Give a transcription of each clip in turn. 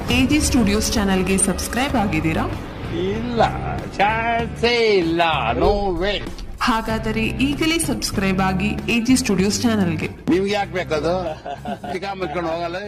AG studios ಚಾನೆಲ್ಗೆ subscribe ಆಗಿದ್ದೀರಾ? ಇಲ್ಲ, ಚಾನ್ಸೇ ಇಲ್ಲ. No way. ಹಾಗಾದರೆ ಈಗಲೇ ಸಬ್ಸ್ಕ್ರೈಬ್ ಆಗಿ ಎಜಿ ಸ್ಟುಡಿಯೋಸ್ ಚಾನೆಲ್ಗೆ. ನಿಮ್ಗೆ ಯಾಕೆ ಬೇಕದು? ಮುಚ್ಕೊಂಡು ಹೋಗಲ್ಲ.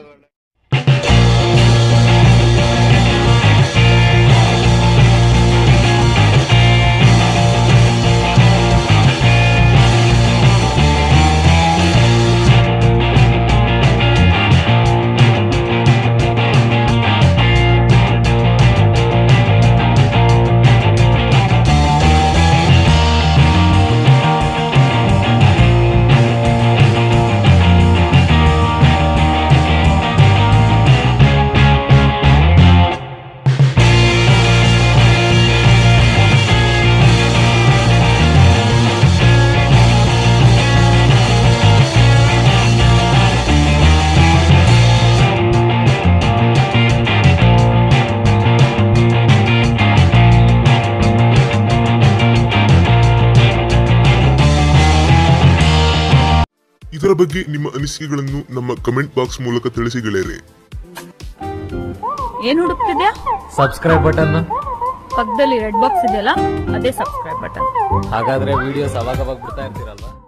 ಇದರ ಬಗ್ಗೆ ನಿಮ್ಮ ಅನಿಸಿಕೆಗಳನ್ನು ನಮ್ಮ ಕಮೆಂಟ್ ಬಾಕ್ಸ್ ಮೂಲಕ ತಿಳಿಸಿ ಗೆಳೆಯರೆ. ಏನ್ ಹುಡುಕ್ತಿದ್ಯಾ? Subscribe button. ಪಕ್ಕದಲ್ಲಿ ರೆಡ್ ಬಾಕ್ಸ್ ಇದೆಯಲ್ಲ, ಅದೇ ಸಬ್ಸ್ಕ್ರೈಬ್ ಬಟನ್. ಹಾಗಾದ್ರೆ ವಿಡಿಯೋಸ್ ಅವಾಗ ಬಿಡ್ತಾ ಇರ್ತೀರಲ್ವಾ?